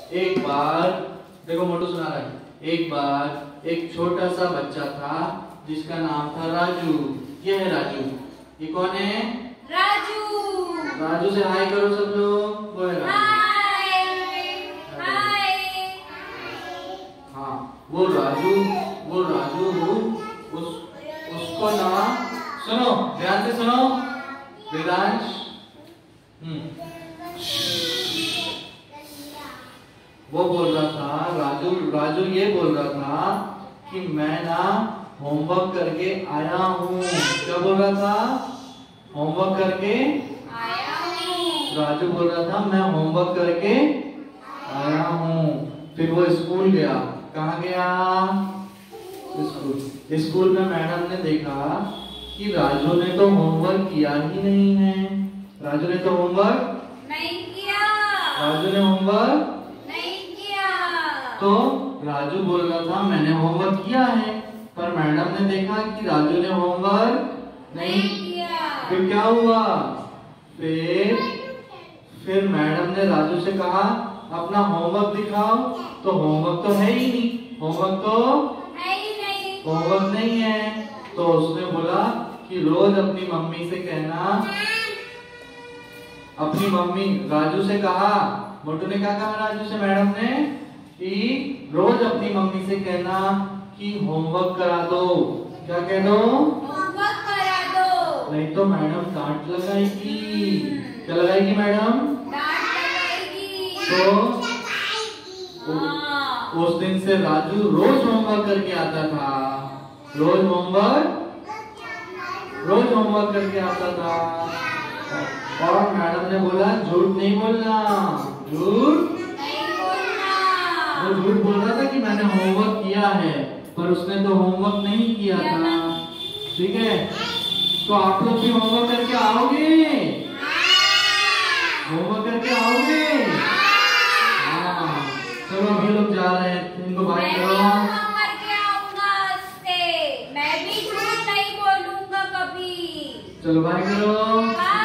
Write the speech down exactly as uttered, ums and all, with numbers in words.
एक बार देखो मोटू सुना रहा है। एक बार एक छोटा सा बच्चा था जिसका नाम था राजू। ये है राजू। ये कौन है? राजू। राजू से हाय करो सब लोग। वो है राजू। हाय। हाँ वो राजू वो राजू उस उसको ना सुनो ध्यान से सुनो वेदांश। हम्म वो बोल रहा था राजू राजू ये बोल रहा था कि मैं ना होमवर्क करके आया हूँ। क्या बोल रहा था? होमवर्क करके आया हूँ। राजू बोल रहा था मैं होमवर्क करके आया हूँ। फिर वो स्कूल गया। कहाँ गया? स्कूल। स्कूल में मैडम ने देखा कि राजू ने तो होमवर्क किया ही नहीं है। राजू ने तो होमवर्क नहीं किया। राजू ने होमवर्क नहीं किया। तो राजू बोल रहा था मैंने होमवर्क किया है, पर मैडम ने देखा कि राजू ने होमवर्क नहीं किया। फिर क्या हुआ? फिर फिर मैडम ने राजू से कहा अपना होमवर्क दिखाओ। तो होमवर्क तो है ही नहीं। होमवर्क तो है ही नहीं। होमवर्क नहीं है। तो उसने बोला कि रोज अपनी मम्मी से कहना। अपनी मम्मी राजू से कहा। मोटू ने क्या कहा राजू से? मैडम ने कि रोज अपनी मम्मी से कहना कि होमवर्क करा दो। क्या कह दो? होमवर्क करा दो। नहीं तो मैडम डांट लगाएगी। क्या लगाएगी मैडम? डांट लगाएगी। तो हाँ। उस दिन से राजू रोज होमवर्क करके आता था। रोज होमवर्क रोज होमवर्क करके आता था। और मैडम ने बोला झूठ नहीं बोलना। झूठ नहीं बोलना। वो झूठ बोल रहा था कि मैंने होमवर्क किया है, पर उसने तो होमवर्क नहीं किया था। ठीक है, तो आप लोग भी होमवर्क करके आओगे? होमवर्क करके आओगे? हाँ चलो अभी लोग जा रहे हैं। इनको बाय मैं भी करो। होमवर्क करके आऊंगा उससे। मैं भी झूठ नहीं बोलूंगा कभी। चलो बाय करो। बाय।